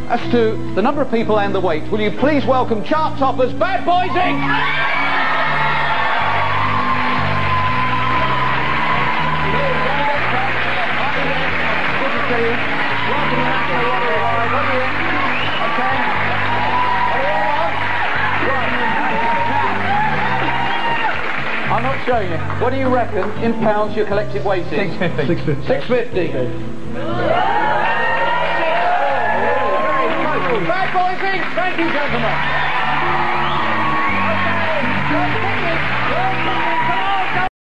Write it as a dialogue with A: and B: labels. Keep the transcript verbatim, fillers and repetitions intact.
A: as to the number of people and the weight, will you please welcome chart toppers Bad Boys Incorporated? I'm not showing you. What do you reckon in pounds your collective weight is?
B: six fifty.
A: six fifty. six fifty. Bad Boys Incorporated. Thank you, gentlemen.